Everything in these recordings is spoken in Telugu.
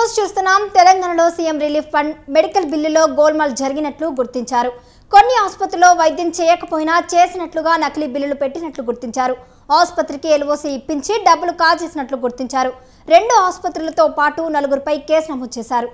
న్యూస్ చూస్తున్నాం. తెలంగాణలో సీఎం రిలీఫ్ ఫండ్ మెడికల్ బిల్లులో గోల్మాల్ జరిగినట్లు గుర్తించారు. కొన్ని ఆసుపత్రుల్లో వైద్యం చేయకపోయినా చేసినట్లుగా నకిలీ బిల్లులు పెట్టినట్లు గుర్తించారు. ఆసుపత్రికి ఎల్ఓసి ఇప్పించి డబ్బులు కాజేసినట్లు గుర్తించారు. 2 ఆసుపత్రులతో పాటు 4పై కేసు నమోదు చేశారు.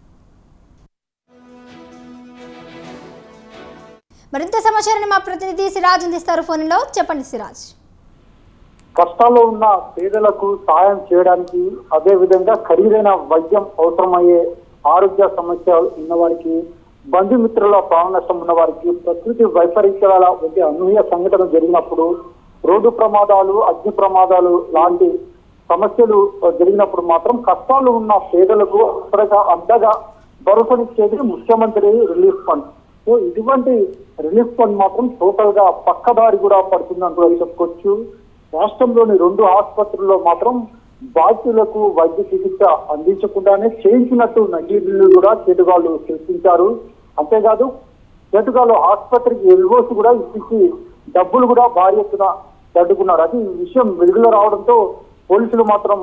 మరింత సమాచారాన్ని మా ప్రతినిధి సిరాజ్ అందిస్తారు. ఫోన్లో చెప్పండి సిరాజ్. కష్టాల్లో ఉన్న పేదలకు సహాయం చేయడానికి, అదే విధంగా ఖరీదైన వైద్యం అవసరమయ్యే ఆరోగ్య సమస్యలు ఉన్నవారికి, బంధుమిత్రుల ప్రాణ నష్టం ఉన్న వారికి, ప్రకృతి వైపరీత్యాల వంటి అనూహ్య సంఘటన జరిగినప్పుడు, రోడ్డు ప్రమాదాలు, అగ్ని ప్రమాదాలు లాంటి సమస్యలు జరిగినప్పుడు మాత్రం కష్టాలు ఉన్న పేదలకు అంతగా భరోసానిచ్చేది ముఖ్యమంత్రి రిలీఫ్ ఫండ్. సో ఇటువంటి రిలీఫ్ ఫండ్ మాత్రం టోటల్ గా పక్కదారి కూడా పడుతుందని కూడా చెప్పుకోవచ్చు. రాష్ట్రంలోని 2 ఆసుపత్రుల్లో మాత్రం బాధితులకు వైద్య చికిత్స అందించకుండానే చేయించినట్టు నకిలీ బిల్లులు కూడా కేటుగాళ్లు సృష్టించారు. అంతేకాదు కేటుగాళ్లు ఆసుపత్రికి ఎల్ఓసి కూడా ఇప్పించి డబ్బులు కూడా భారీ ఎత్తున తడ్డుకున్నారు. అది ఈ విషయం వెలుగులో రావడంతో పోలీసులు మాత్రం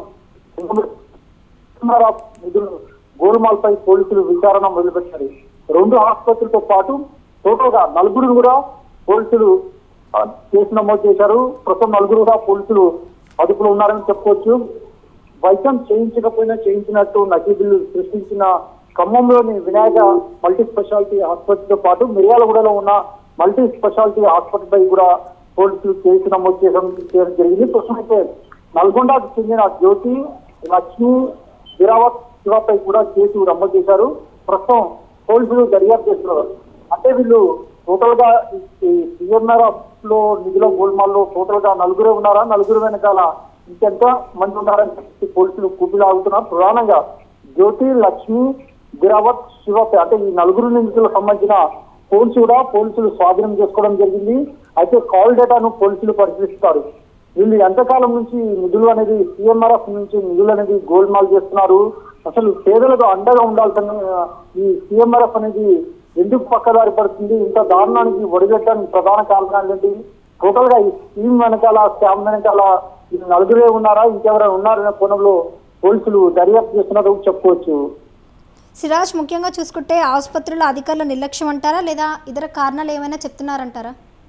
గోల్మాల్ పై పోలీసులు విచారణ మొదలుపెట్టారు. 2 ఆసుపత్రులతో పాటు టోటల్ గా 4 కూడా పోలీసులు కేసు నమోదు చేశారు. ప్రస్తుతం 4 కూడా పోలీసులు అదుపులో ఉన్నారని చెప్పుకోవచ్చు. వైద్యం చేయించకపోయినా చేయించినట్టు నకిలీ బిల్లు సృష్టించిన ఖమ్మంలోని వినాయక మల్టీ స్పెషాలిటీ ఆసుపత్రితో పాటు మిర్యాలగూడలో ఉన్న మల్టీ స్పెషాలిటీ ఆసుపత్రిపై కూడా పోలీసులు కేసు నమోదు చేయడం జరిగింది. ప్రస్తుతం అయితే నల్గొండకు చెందిన జ్యోతి, లక్ష్మి, బిరావత్ శివపై కూడా కేసు నమోదు చేశారు. ప్రస్తుతం పోలీసులు దర్యాప్తు చేస్తున్నారు. అంటే వీళ్ళు టోటల్ గా సీఎంఆర్ఎఫ్ లో నిధుల గోల్మాల్లో టోటల్ గా 4 ఉన్నారా, 4 వెనకాల ఇంకెంత మంది ఉన్నారని చెప్పి పోలీసులు కూపిలాగుతున్నారు. ప్రధానంగా జ్యోతి, లక్ష్మి, బిరావత్, శివపై అంటే ఈ 4 నిందితులకు సంబంధించిన ఫోన్స్ కూడా పోలీసులు స్వాధీనం చేసుకోవడం జరిగింది. అయితే కాల్ డేటాను పోలీసులు పరిశీలిస్తారు. వీళ్ళు ఎంతకాలం నుంచి నిధులు అనేది సీఎంఆర్ఎఫ్ నుంచి నిధులు అనేది గోల్మాల్ చేస్తున్నారు. అసలు పేదలకు అండగా ఉండాల్సిన ఈ సీఎంఆర్ఎఫ్ అనేది ఎందుకు పక్కదారి పడుతుంది, ఇంత దారుణానికి ఒడిగట్టడానికి ప్రధాన కారణాలు ఏంటి, టోటల్ గా ఈ స్కీమ్ వెనకాల, స్కామ్ వెనకాల 4 ఉన్నారా, ఇంకెవరైనా ఉన్నారనే కోణంలో పోలీసులు దర్యాప్తు చేస్తున్నట్టు చెప్పుకోవచ్చు. సిరాజ్, ముఖ్యంగా చూసుకుంటే ఆసుపత్రుల అధికారుల నిర్లక్ష్యం అంటారా, లేదా ఇతర కారణాలు ఏమైనా చెప్తున్నారంటారా?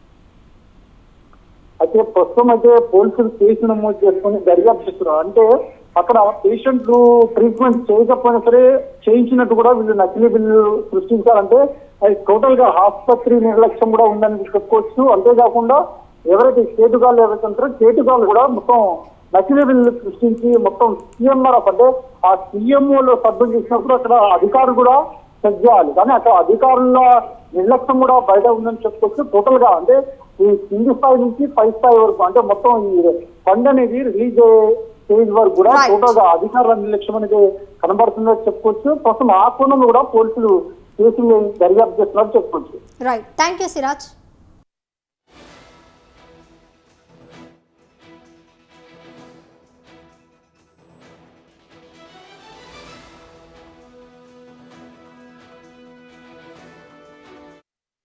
అయితే ప్రస్తుతం అయితే పోలీసులు కేసు నమోదు చేసుకుని దర్యాప్తు చేస్తున్నారు. అంటే అక్కడ పేషెంట్లు ట్రీట్మెంట్ చేయకపోయినా సరే చేయించినట్టు కూడా వీళ్ళు నకిలీ బిల్లు సృష్టించారంటే అది టోటల్ గా ఆసుపత్రి నిర్లక్ష్యం కూడా ఉందని చెప్పుకోవచ్చు. అంతేకాకుండా ఎవరైతే కేటుగాళ్ళు ఎవరైతే ఉంటారో కేటుగాళ్ళు కూడా మొత్తం నకిలీ బిల్లు సృష్టించి మొత్తం సీఎంఆర్ఎఫ్ అంటే ఆ సీఎంఓలో సభ్యులు చేసినప్పుడు అక్కడ అధికారులు కూడా చెక్ చేయాలి. కానీ అక్కడ అధికారుల నిర్లక్ష్యం కూడా బయట ఉందని చెప్పుకోవచ్చు. టోటల్ గా అంటే ఈ కింది స్థాయి నుంచి పై స్థాయి వరకు అంటే మొత్తం ఈ ఫండ్ అనేది రిలీజ్ స్టేజ్ వరకు కూడా టోటల్ గా అధికారుల నిర్లక్ష్యం అనేది కనబడుతుందని చెప్పుకోవచ్చు. ప్రస్తుతం ఆ కోణంలో కూడా పోలీసులు కేసులు దర్యాప్తు చేస్తున్నారు చెప్పుకోవచ్చు. Right, thank you Siraj.